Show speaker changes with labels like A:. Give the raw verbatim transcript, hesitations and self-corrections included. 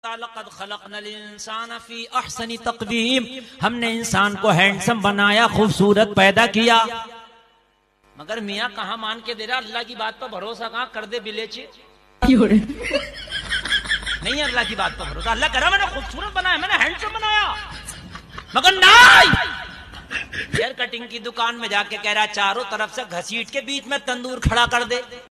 A: हमने इंसान को हैंडसम बनाया, खूबसूरत पैदा किया। मगर मियाँ कहाँ मान के दे रहा, अल्लाह की बात पर भरोसा कहाँ कर दे बिलेचे। नहीं अल्लाह की बात पर भरोसा, अल्लाह कह रहा मैंने खूबसूरत बनाया, मैंने हैंडसम बनाया, मगर नहीं। हेयर कटिंग की दुकान में जाके कह रहा चारों तरफ से घसीट के बीच में तंदूर खड़ा कर दे।